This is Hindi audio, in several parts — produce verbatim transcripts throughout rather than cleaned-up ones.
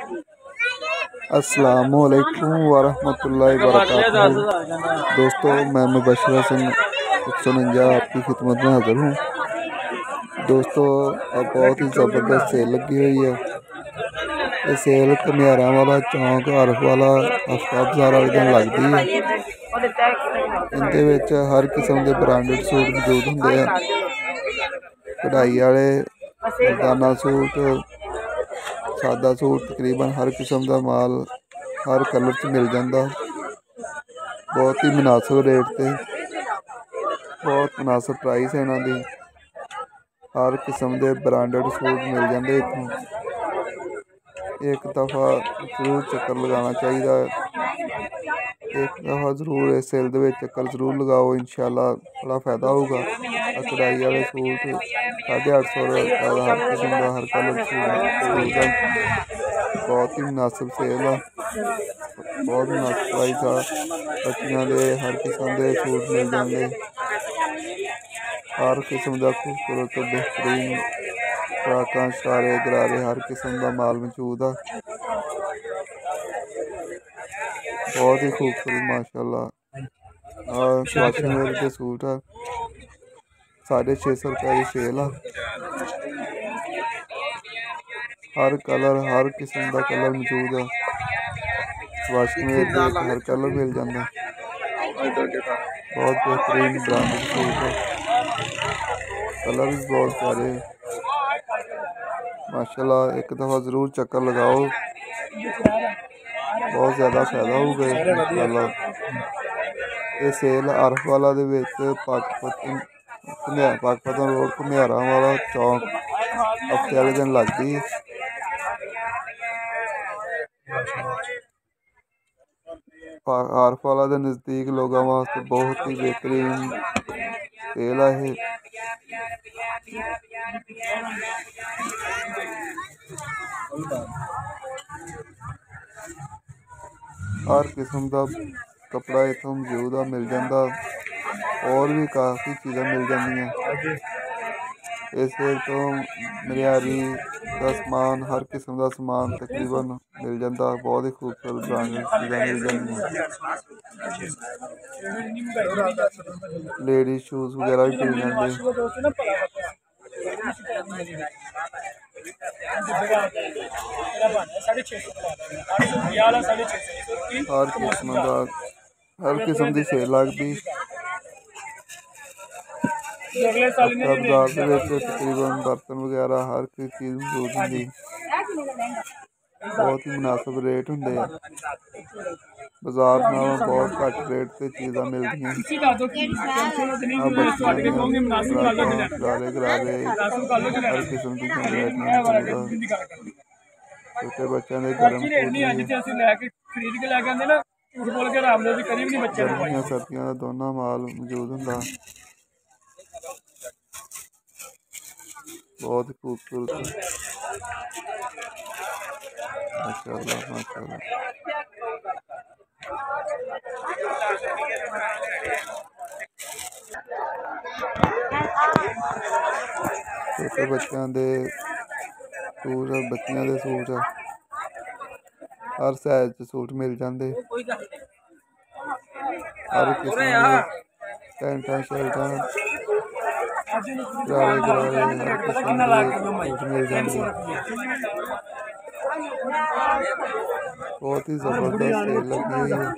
अस्सलामुअलैकुम वरहमतुल्लाहि वबरकातुहू। दोस्तों, मैं मुबशर हसन एक सौ उनंजा आपकी खिदमत में हाज़िर हूँ। दोस्तों, अब बहुत ही ज़बरदस्त सेल लगी हुई है। ये सेल घमियारा वाला चौंक आरफ वाला आफ्ताब बाज़ार वाले दिन लगती है। इनके विच हर किस्म के ब्रांडेड सूट मौजूद होंगे हैं। कढ़ाई वाले, मर्दाना सूट, सादा सूट, तकरीबन हर किस्म का माल हर कलर च मिल जाता। बहुत ही मुनासिब रेट से, बहुत मुनासिब प्राइस है इन्हों की। हर किस्म के ब्रांडेड सूट मिल जाते इतों। एक दफ़ा जरूर चक्कर लगाना चाहिए। एक दफ़ा जरूर इस सेल दे विच चक्कर जरूर लगाओ, इंशाअल्लाह बड़ा फायदा होगा। कढ़ाई वाले सूट साढ़े अठ सौ रुपये हर किस्म का हर कलर सूट मौजूद है। बहुत ही मुनासिब सेल है, बहुत मुनासिब प्राइस है। बच्चियों के हर किस्म के सूट मिल जाएंगे। हर किस्म का खूबसूरत बेहतरीन फ्राकां, शरारे, गरारे हर किस्म का माल मौजूद है। बहुत ही खूबसूरत माशाल्लाह। और वाशिंग वेयर के सूट है, साढ़े छे सौ रुपये की सेल है। हर कलर हर किस्म का कलर मौजूद है। वाशिंग वेयर के हर कलर मिल जाता। बहुत बेहतरीन ब्रांडेड सूट है, कलर भी बहुत प्यारे माशाल्लाह। एक दफ़ा ज़रूर चक्कर लगाओ, बहुत ज़्यादा फायदा होगा इंशाअल्लाह। ये सेल आरफ वाला दे विच पाकपतन पाकपतन रोड घमियारा वाला चौंक हफ्ते वाले दिन लगती है। आरफ वाला दे नज़दीक लोगों वास्ते बहुत ही बेहतरीन सेल है। हर किस्म का कपड़ा इतों मौजूद है, मिल जाता। और भी काफ़ी चीज़ें मिल जाएंगी। इस सेल तो मरियारी का समान, हर किस्म का समान तकरीबन मिल जाता। बहुत ही खूबसूरत ब्रांडेड चीज़ें मिल जाएंगी। लेडीज शूज़ वगैरह भी मिल जाते। हर किस्म का हर किस्म की सेल लगती। बाजार तकरीबन बर्तन वगैरह हर कोई चीज़ मौजूद होंगी। बहुत ही मुनासिब रेट होंगे। बाजार नालों बहुत घट रेट से चीज़ां मिलदियां। गरारे गरारे हर किस्म की छोटे बच्चों के गर्म गर्मियां सर्दियां का दोनों माल मौजूद होंदा। बहुत ही खूबसूरत माशाल्लाह माशाल्लाह। छोटे बच्चों के सूट, बच्चियों के सूट हर साइज सूट मिल जाते। हर किस्म के पैंटा शर्टा गरारे गरारे हर किस्म के सूट मिल जाते। बहुत ही ज़बरदस्त सेल लगी हुई है।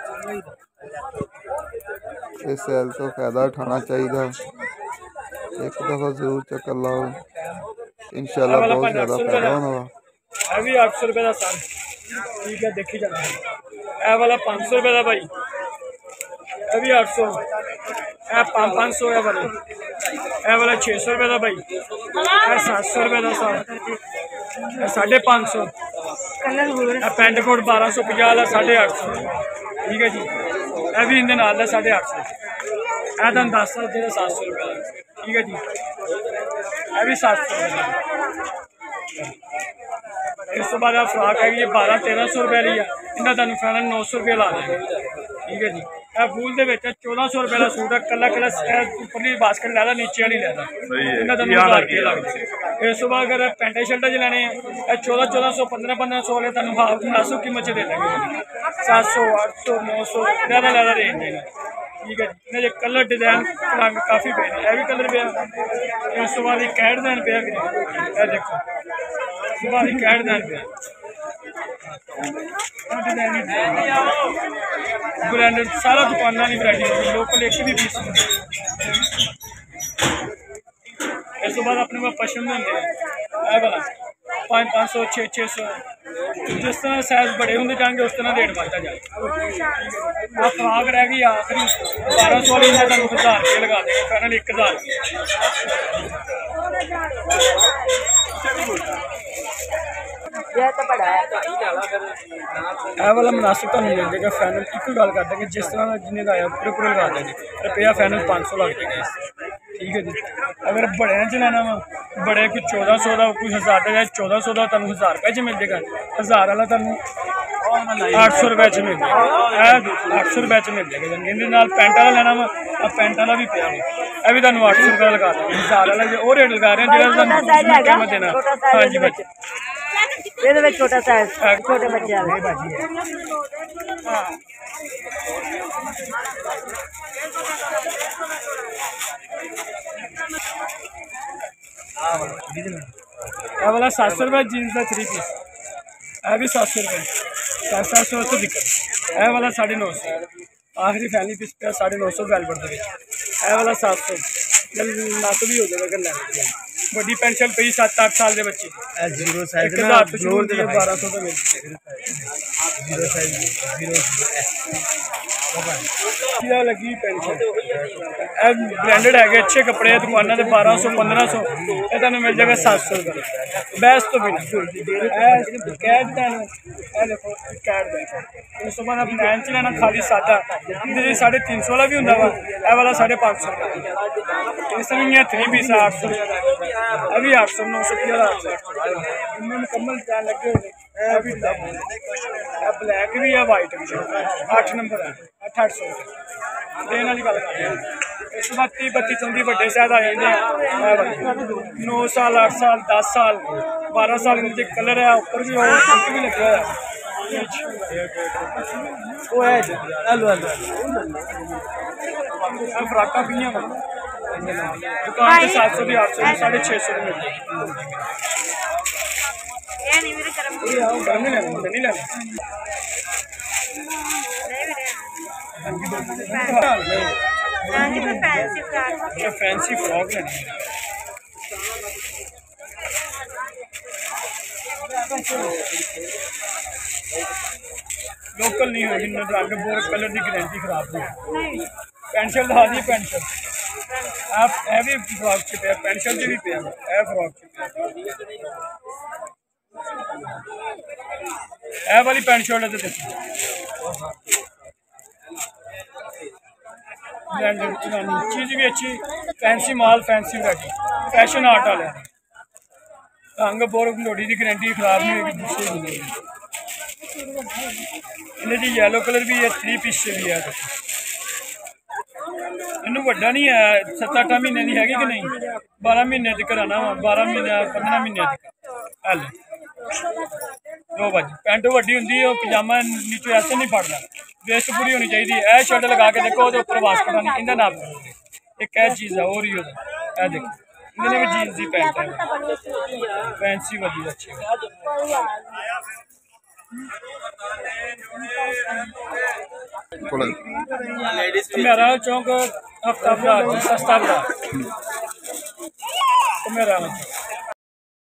इस सेल तो फायदा उठाना चाहिए। एक दफ़ा जरूर चक्कर लाओ, इंशाल्लाह बहुत ज़्यादा फायदा होना वा। भी आठ सौ रुपये का सर ठीक है, देखी जाना। ए वाला पाँच सौ रुपये का भाई, ए भी आठ सौ, ए पाँच सौ है वाले, ए वाला छे सौ रुपये का भाई, ए सात सौ रुपये का सर, ए साढ़े पाँच सौ, ए पेंट कोट बारह सौ पचास वाला साढ़े अठ सौ ठीक है जी। ए भी इनके नाल का साढ़े अठ सौ, ए तुम दस सौ जो सात सौ रुपये का ठीक है जी। ए भी सात सौ रुपये। इस तो बाद फ्राक है ये बारह तेरह सौ रुपये वाली है, इन्हें तुम फाइनल नौ सौ रुपये ला देंगे ठीक है जी। फूल दे विच चौदह सौ रुपए का सूट है कला कला उपरली बास्केट लैदा नीचे वाली लैदा इन्ना तुहानूं हज़ार रुपये लगदे। इस तो बाद अगर पैंटा शर्टा च लैने चौदह चौदह सौ पंद्रह पंद्रह सौ वाले तुहानूं हाफ नासो कीमत च दे देंगे सात सौ अठ सौ नौ सौ लैदा लैदा रेंज है ठीक है जी। इन्हें कलर डिजाइन रंग काफ़ी पे यह भी कलर पे इस तो बाद कैट डिजाइन पे देखो इस तो बाद कैट डिजाइन पे ब्रांडेड सारा दुकाना की वैरायटी लोकल एक भी पीस इस तो बाद अपने पास पश्चिम होंगे वाला पाँच पाँच सौ छे छे सौ जिस तरह साइज बड़े होंगे जाएंगे उस तरह रेट बढ़ता जाए। फ्राक रह गई आखिरी बारह सौ वाली मैं तुम हज़ार रुपये लगा देंगे फाइनल एक हज़ार यह वाला मुनासिब तो मिल जाएगा फाइनल एक गल कर देंगे जिस तरह जिन्हें आया पूरे पूरे लगा देंगे रुपया फाइनल पाँच सौ लग जाएगा ठीक है जी। अगर बड़े च लेना वा बड़े कोई चौदह सौ का कोई हज़ार का जाए चौदह सौ का तुम हज़ार रुपये च मिल जाएगा हज़ार वाला तुम अठ सौ रुपये च मिल जाएगा अठ सौ रुपये च मिल जाएगा जिन्हें पैंट वाला लेना वा पैंट वाला भी पिया यह भी तुम अठ सौ रुपये लगा देंगे हज़ार वाला जो रेट लगा रहे हैं जो कीमत देना हाँ जी बच्चे छोटा साइज छोटे बच्चे यह वाला सात सौ रुपये जीन्स का थ्री पीस यह भी सात सौ रुपये सात सात सौ तो दिक्कत यह वाला साढ़े नौ सौ आखिरी फैमिली पीस पे साढ़े नौ सौ वेलवेट के यह वाला सात सौ नत भी हो जाएगा लैना बड़ी पेंट शर्ट पी सत्त अठ साल के बच्चे जीरो साइज बारह सौ तो मिल जीरो साइज जीरो लगी पेंट शर्ट ब्रांडेड है अच्छे कपड़े दुकाना के बारह सौ पंद्रह सौ ये तुम मिल जाएगा सात सौ रुपये बैस तो बिना कैट देखो कैट उस बाद आप नैन च लेना खाली सादा जी साढ़े तीन सौ वाला भी होंगे वा यह वाला साढ़े पाँच सौ इस तरह थ्री पीस आठ सौ अभी आठ सौ नौ सौ इनमें मुकम्मल डिजाइन लगे हुए ब्लैक भी है वाइट भी अठ नंबर है अठ अठ सौ देने वाली गल कर इस बाद तीह बत्ती चौंती बड़े शायद आ जाते हैं नौ साल अठ साल दस साल बारह साल इनके कलर है ऊपर भी और भी लगे हुआ है फ्राका भी दुकान से सात सौ भी आठ सौ भी साढ़े छः सौ भी मिल जाएगी फैंसी फ्रॉक लेनी लोकल नहीं होगी रंग बोर कलर की गारंटी खराब नहीं पेंट शर्ट दिखा दी पेंट शर्ट आप ए भी फ्रॉक च पे पेंट शर्ट भी पे ए फ्रॉक च ए वाली पेंट शर्ट है देखो चीज़ भी अच्छी फैंसी माल फैंसी वैरायटी फैशन आर्ट वाले रंग बोर लोड़ी की गारंटी खराब नहीं होगी दूसरे नहीं इन्हें जी येलो कलर भी है थ्री पीस से भी है इनू वड्डा नहीं है सत्त अठ महीने की हैगी कि नहीं बारह महीने तक कराना वा बारह महीने पंद्रह महीने तक हल लो भाजी पैंट वड्डी होंगी पजामा नीचे ऐसे नहीं फड़ना वेस्ट पूरी होनी चाहिए यह शर्ट लगा के देखो वो उपर वास्कट नहीं इनका नाप एक यह चीज़ है और ही यह देखो इन्हें भी जीन्स की पैंट है फैंसी वाली अच्छी मेरा चौंक हफ्ता बाजार सस्ता बाजार मेरा